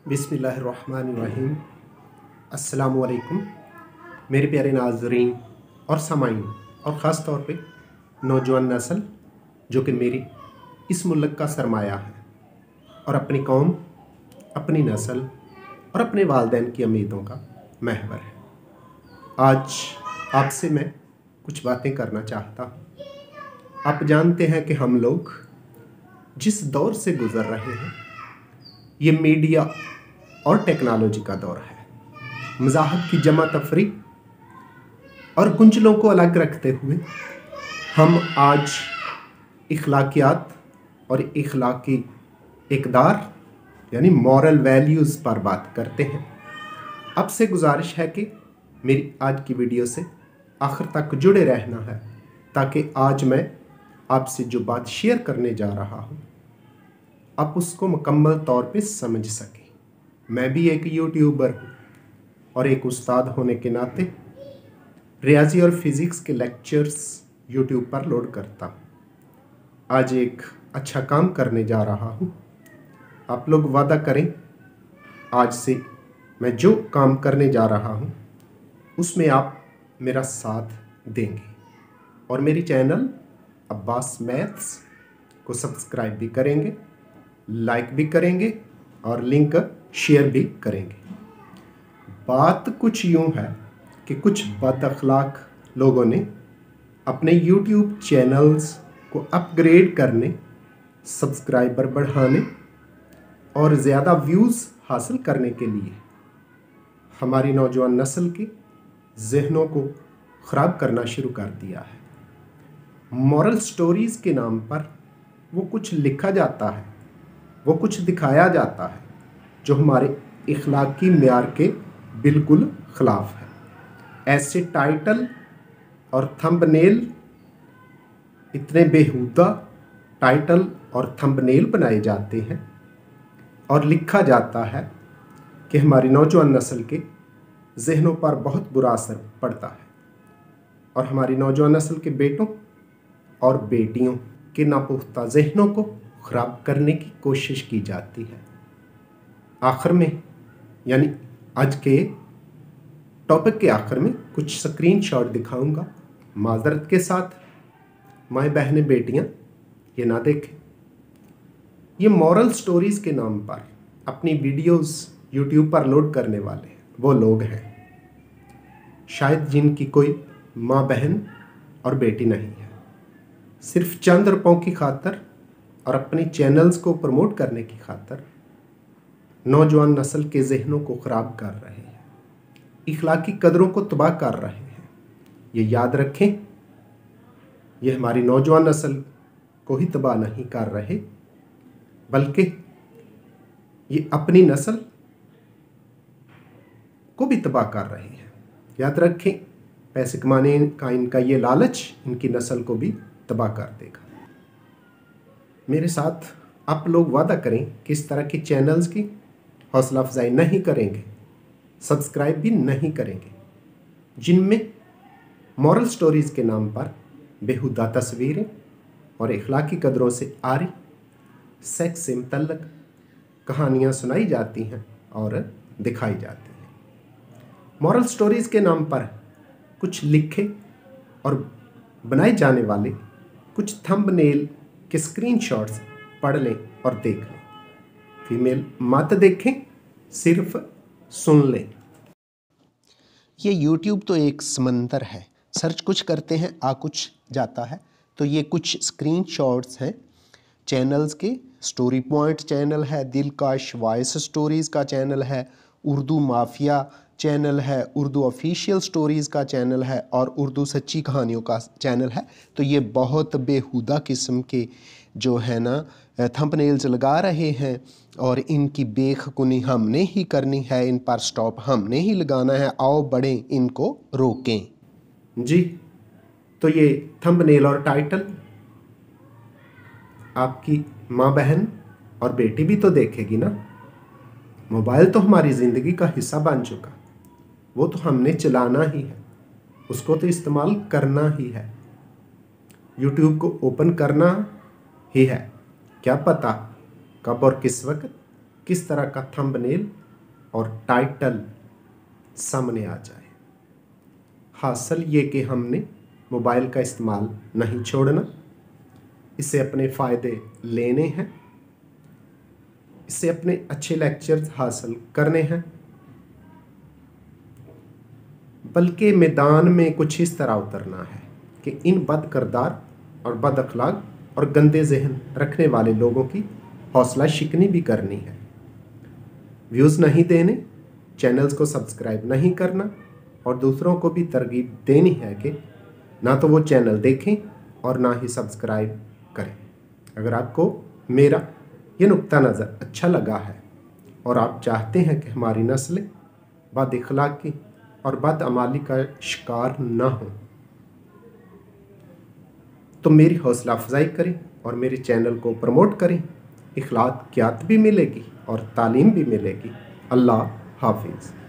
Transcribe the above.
बिस्मिल्लाहिर्रहमानिर्रहीम। अस्सलामुअलैकुम मेरे प्यारे नाज़रीन और सामाईन, और ख़ास तौर पे नौजवान नस्ल जो कि मेरी इस मुल्क का सरमाया है और अपनी कौम, अपनी नस्ल और अपने वालिदैन की उम्मीदों का महवर है। आज आपसे मैं कुछ बातें करना चाहता हूँ। आप जानते हैं कि हम लोग जिस दौर से गुज़र रहे हैं ये मीडिया और टेक्नोलॉजी का दौर है। मज़ाहब की जमा तफरी और गुंजलों को अलग रखते हुए हम आज इखलाकियात और इखलाकी इक़दार यानी मॉरल वैल्यूज़ पर बात करते हैं। आपसे गुजारिश है कि मेरी आज की वीडियो से आखिर तक जुड़े रहना है ताकि आज मैं आपसे जो बात शेयर करने जा रहा हूँ आप उसको मुकम्मल तौर पे समझ सकें। मैं भी एक यूट्यूबर हूँ और एक उस्ताद होने के नाते रियाजी और फिज़िक्स के लेक्चर्स यूट्यूब पर लोड करता हूँ। आज एक अच्छा काम करने जा रहा हूँ। आप लोग वादा करें आज से मैं जो काम करने जा रहा हूँ उसमें आप मेरा साथ देंगे और मेरी चैनल अब्बास मैथ्स को सब्सक्राइब भी करेंगे, लाइक भी करेंगे और लिंक शेयर भी करेंगे। बात कुछ यूँ है कि कुछ बदअखलाक लोगों ने अपने YouTube चैनल्स को अपग्रेड करने, सब्सक्राइबर बढ़ाने और ज़्यादा व्यूज़ हासिल करने के लिए हमारी नौजवान नस्ल के जहनों को ख़राब करना शुरू कर दिया है। मॉरल स्टोरीज़ के नाम पर वो कुछ लिखा जाता है, वो कुछ दिखाया जाता है जो हमारे इखलाकी म्यार के बिल्कुल ख़िलाफ़ है। ऐसे टाइटल और थंबनेल, इतने बेहुदा टाइटल और थंबनेल बनाए जाते हैं और लिखा जाता है कि हमारी नौजवान नस्ल के जहनों पर बहुत बुरा असर पड़ता है और हमारी नौजवान नस्ल के बेटों और बेटियों के नापुख्ता जहनों को ख़राब करने की कोशिश की जाती है। आखिर में यानी आज के टॉपिक के आखिर में कुछ स्क्रीनशॉट दिखाऊंगा। माजरत के साथ माएँ बहनें बेटियां ये ना देखें। ये मॉरल स्टोरीज़ के नाम पर अपनी वीडियोस यूट्यूब पर लोड करने वाले वो लोग हैं शायद जिनकी कोई माँ बहन और बेटी नहीं है। सिर्फ चंद रुपयों की खातर और अपने चैनल्स को प्रमोट करने की खातर नौजवान नस्ल के जहनों को ख़राब कर रहे हैं, इखलाकी कदरों को तबाह कर रहे हैं। ये याद रखें, ये हमारी नौजवान नस्ल को ही तबाह नहीं कर रहे बल्कि ये अपनी नस्ल को भी तबाह कर रहे हैं। याद रखें, पैसे कमाने का इनका ये लालच इनकी नस्ल को भी तबाह कर देगा। मेरे साथ आप लोग वादा करें कि इस तरह के चैनल्स की हौसला अफजाई नहीं करेंगे, सब्सक्राइब भी नहीं करेंगे जिनमें मॉरल स्टोरीज़ के नाम पर बेहुदा तस्वीरें और इखलाकी कदरों से आरी सेक्स से मुतल्लक कहानियाँ सुनाई जाती हैं और दिखाई जाती हैं। मॉरल स्टोरीज़ के नाम पर कुछ लिखे और बनाए जाने वाले कुछ थंबनेल के स्क्रीनशॉट्स पढ़ लें और देख लें। फीमेल मत देखें, सिर्फ सुन लें। ये YouTube तो एक समंदर है, सर्च कुछ करते हैं आ कुछ जाता है। तो ये कुछ स्क्रीनशॉट्स हैं चैनल्स के। स्टोरी पॉइंट चैनल है, दिलकश वॉइस स्टोरीज़ का चैनल है, उर्दू माफिया चैनल है, उर्दू ऑफिशियल स्टोरीज़ का चैनल है और उर्दू सच्ची कहानियों का चैनल है। तो ये बहुत बेहुदा किस्म के जो है ना थंबनेल्स लगा रहे हैं और इनकी बेखुनी हमने ही करनी है, इन पर स्टॉप हमने ही लगाना है। आओ बड़े इनको रोकें। जी, तो ये थंबनेल और टाइटल आपकी माँ बहन और बेटी भी तो देखेगी ना। मोबाइल तो हमारी ज़िंदगी का हिस्सा बन चुका, वो तो हमने चलाना ही है, उसको तो इस्तेमाल करना ही है, YouTube को ओपन करना ही है। क्या पता कब और किस वक्त किस तरह का थंबनेल और टाइटल सामने आ जाए। हासिल ये कि हमने मोबाइल का इस्तेमाल नहीं छोड़ना, इससे अपने फ़ायदे लेने हैं, इससे अपने अच्छे लेक्चर्स हासिल करने हैं, बल्कि मैदान में कुछ इस तरह उतरना है कि इन बद किरदार और बद अखलाक और गंदे जहन रखने वाले लोगों की हौसला शिकनी भी करनी है। व्यूज़ नहीं देने, चैनल्स को सब्सक्राइब नहीं करना और दूसरों को भी तरगीब देनी है कि ना तो वो चैनल देखें और ना ही सब्सक्राइब करें। अगर आपको मेरा ये नुक्ता नज़र अच्छा लगा है और आप चाहते हैं कि हमारी नस्लें बद अखलाकी और बद अमाली का शिकार ना हो, तो मेरी हौसला अफजाई करें और मेरे चैनल को प्रमोट करें। इखलाकियात भी मिलेगी और तालीम भी मिलेगी। अल्लाह हाफिज़।